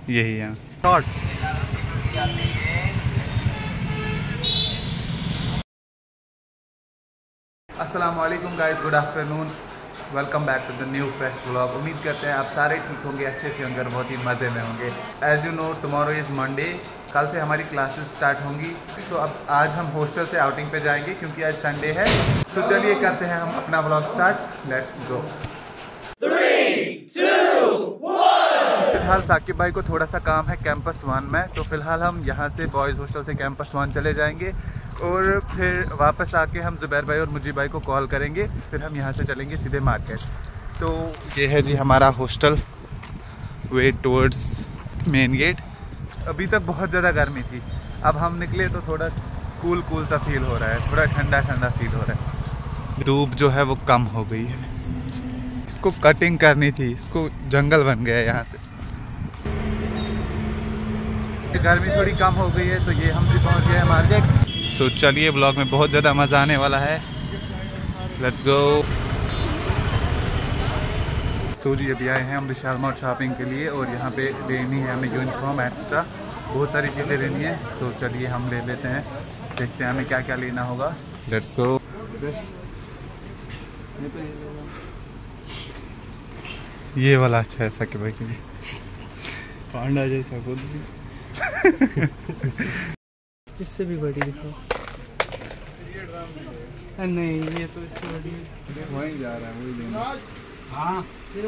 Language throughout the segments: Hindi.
यही है। शॉर्ट। अस्सलाम वालेकुम guys, good afternoon, welcome back to the new fresh vlog. उम्मीद करते हैं आप सारे ठीक होंगे, अच्छे से होंगे और बहुत ही मज़े में होंगे। As you know tomorrow is Monday, कल से हमारी क्लासेस स्टार्ट होंगी। तो अब आज हम हॉस्टल से आउटिंग पे जाएंगे क्योंकि आज संडे है। तो चलिए करते हैं हम अपना व्लॉग स्टार्ट, लेट्स गो। 3, 2, 1। फिलहाल साकिब भाई को थोड़ा सा काम है कैंपस 1 में, तो फिलहाल हम यहाँ से बॉयज़ हॉस्टल से कैंपस 1 चले जाएंगे और फिर वापस आके हम ज़ुबैर भाई और मुजीब भाई को कॉल करेंगे। फिर हम यहाँ से चलेंगे सीधे मार्केट। तो ये है जी हमारा हॉस्टल, वे टूवर्ड्स मेन गेट। अभी तक बहुत ज़्यादा गर्मी थी, अब हम निकले तो थोड़ा कूल सा फील हो रहा है, थोड़ा ठंडा फील हो रहा है। धूप जो है वो कम हो गई है, इसको कटिंग करनी थी, इसको जंगल बन गया है यहाँ से। गर्मी थोड़ी कम हो गई है तो ये हम भी पहुँच गए हैं मार्केट। सो चलिए ब्लॉग में बहुत ज़्यादा मज़ा आने वाला है, लेट्स गो। तो जी अभी आए हैं हम विशाल मार्ट शॉपिंग के लिए और यहाँ पे लेनी है हमें यूनिफॉर्म एक्स्ट्रा, बहुत सारी चीज़ें लेनी है। सो चलिए हम ले लेते हैं, देखते हैं हमें क्या क्या लेना होगा, लेट्स गो। ये वाला अच्छा है साकिब भाई के लिए, पांडा जैसा खुद भी। इससे भी बड़ी दिखाओ। नहीं ये तो इससे बड़ी है। वहीं जा रहा है, वही लेना। हाँ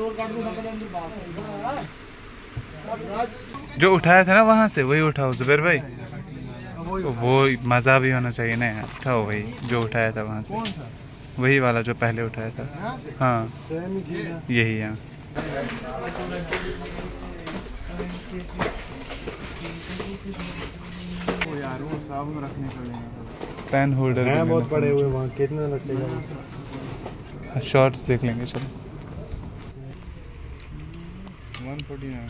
जो उठाया था ना वहाँ से वही उठाओ ज़ुबैर भाई, वो मज़ा भी होना चाहिए ना यार। उठाओ वही जो उठाया था वहाँ से, वही वाला जो पहले उठाया था। हाँ यही है। यार वो साबुन रखने के लिए पेन होल्डर हैं बहुत पड़े हुए, वहाँ कितना लगेगा? शॉर्ट्स देख लेंगे चलो। 149।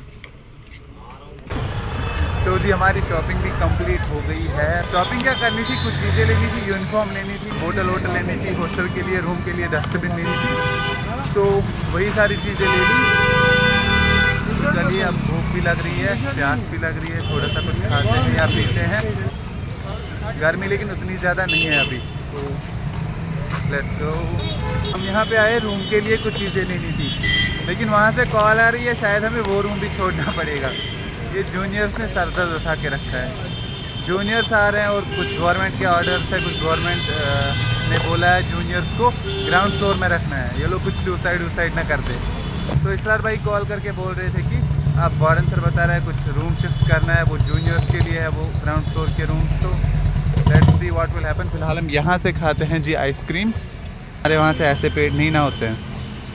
तो जी हमारी शॉपिंग भी कंप्लीट हो गई है। शॉपिंग क्या करनी थी, कुछ चीज़ें लेनी थी, यूनिफॉर्म लेनी थी, बोतल लेनी थी, हॉस्टल के लिए, रूम के लिए डस्टबिन लेनी थी, तो वही सारी चीज़ें ले ली। चलिए अब भूख भी लग रही है, प्यास भी लग रही है, थोड़ा सा कुछ खाते हैं या पीते हैं। गर्मी लेकिन उतनी ज़्यादा नहीं है अभी, तो लेट्स गो। हम यहाँ पे आए रूम के लिए कुछ चीज़ें लेनी थी, लेकिन वहाँ से कॉल आ रही है शायद हमें वो रूम भी छोड़ना पड़ेगा। ये जूनियर्स ने सर दर्द उठा के रखा है। जूनियर्स आ रहे हैं और कुछ गवर्नमेंट के ऑर्डर्स है, कुछ गवर्नमेंट ने बोला है जूनियर्स को ग्राउंड फ्लोर में रखना है, ये लोग कुछ सुसाइड ना कर दे। तो इसरार भाई कॉल करके बोल रहे थे कि आप वार्डन सर बता रहे हैं कुछ रूम शिफ्ट करना है, वो जूनियर्स के लिए है, वो ग्राउंड फ्लोर के रूम्स। तो let's see what will happen. फिलहाल हम यहाँ से खाते हैं जी आइसक्रीम। अरे वहाँ से ऐसे पेड़ नहीं ना होते हैं,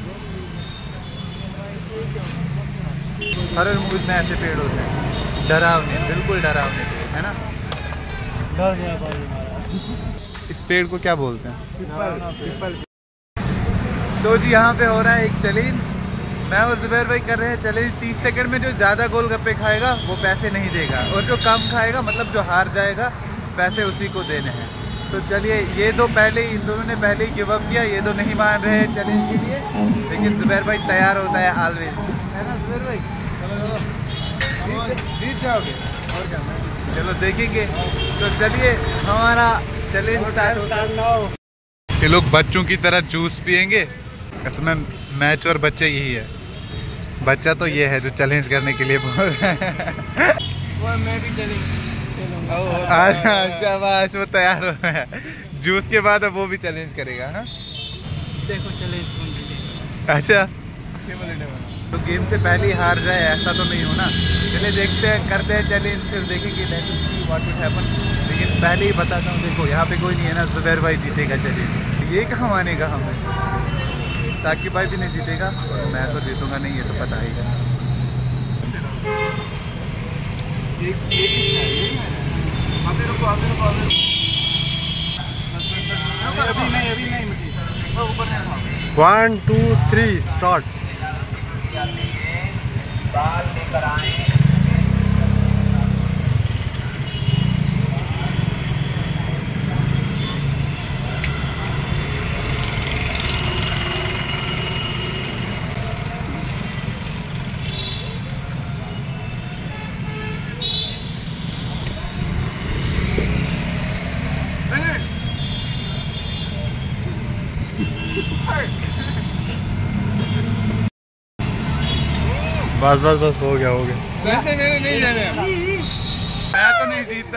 हॉरर मूवीज में ऐसे पेड़ होते हैं, डरावने, बिल्कुल डरावने पेड़ है ना। डर गया भाई हमारा। इस पेड़ को क्या बोलते हैं? पीपल। तो जी यहाँ पे हो रहा है एक चैलेंज, मैं और ज़ुबैर भाई कर रहे हैं चैलेंज। 30 सेकंड में जो ज़्यादा गोलगप्पे खाएगा वो पैसे नहीं देगा, और जो कम खाएगा मतलब जो हार जाएगा पैसे उसी को देने हैं। तो चलिए, ये दो पहले ही, इन दोनों ने पहले ही गिव अप किया, ये दो नहीं मान रहे हैं चैलेंज के लिए, लेकिन ज़ुबैर भाई तैयार होता है ऑलवेज, है ना ज़ुबैर भाई? जीत जाओगे और क्या, चलो देखेंगे। तो चलिए हमारा चैलेंज स्टार्ट होता है। ये लोग बच्चों की तरह जूस पियेंगे, असल में मैच और बच्चे यही है। बच्चा तो ये है जो चैलेंज करने के लिए बोल रहे हैं। मैं भी चैलेंज। अच्छा शाबाश, वो तैयार हो रहा है। जूस के बाद अब वो भी चैलेंज करेगा। हाँ देखो चैलेंज। अच्छा, तो गेम से पहले ही हार जाए ऐसा तो नहीं होना। चलिए देखते हैं, करते हैं चैलेंज, फिर देखेंगे व्हाट विल हैपन। लेकिन पहले ही बताता हूँ, देखो यहाँ पे कोई नहीं है ना, ज़ुबैर भाई जीतेगा चैलेंज। ये कहाँ मानेगा हमें, साकिब भाई भी नहीं जीतेगा, मैं तो जीतूंगा नहीं, ये तो पता ही है। अभी नहीं 1 2 3 स्टार्ट। बाल लेकर आए। बस बस बस हो गया हो गया। पैसे मेरे नहीं जाने, मैं तो नहीं जीतता।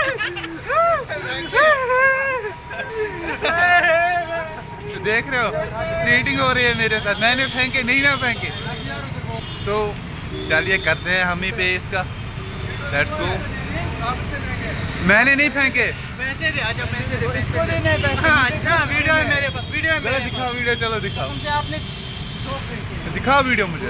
देख रहे हो चीटिंग हो रही है मेरे साथ, मैंने फेंके नहीं ना फेंके। सो चलिए करते हैं हम ही पे इसका, लेट्स गो। मैंने नहीं फेंके, पैसे दे, अच्छा पैसे दे, पैसे दे। हाँ, अच्छा वीडियो है मेरे पास, वीडियो है मेरे पास। दिखाओ वीडियो, चलो दिखाओ, तुमसे आपने दिखाओ वीडियो मुझे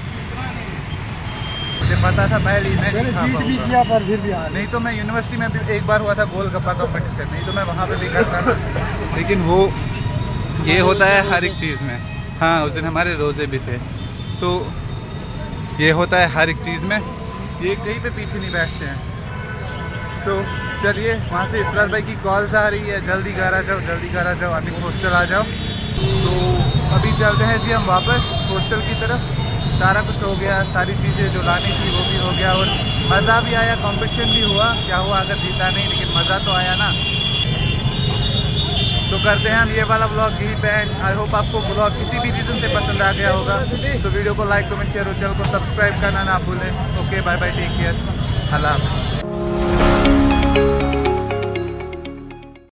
पता था पहले ही मैं नहीं खा जीत भी पाऊंगा। किया पर फिर भी हार। नहीं तो मैं यूनिवर्सिटी में भी एक बार हुआ था गोलगप्पा कंपटीशन, नहीं तो मैं वहाँ पे भी करता था। लेकिन वो ये होता है हर एक चीज़ में। हाँ उस दिन हमारे रोज़े भी थे, तो ये होता है हर एक चीज़ में, ये कहीं पे पीछे नहीं बैठते हैं। तो चलिए वहाँ से इसरार भाई की कॉल्स आ रही है, जल्दी घर आ जाओ, जल्दी घर आ जाओ, अभी हॉस्टल आ जाओ। तो अभी चलते हैं जी हम वापस हॉस्टल की तरफ। सारा कुछ हो गया, सारी चीज़ें जो लानी थी वो भी हो गया, और मज़ा भी आया, कंपटीशन भी हुआ। क्या हुआ अगर जीता नहीं, लेकिन मज़ा तो आया ना। तो करते हैं हम ये वाला ब्लॉग यहीं पे एंड। आई होप आपको ब्लॉग किसी भी रीज़न से पसंद आ गया होगा, तो वीडियो को लाइक कमेंट शेयर और चैनल को सब्सक्राइब करना ना भूलें। Okay bye bye, take care, अल्लाह हाफ़िज़।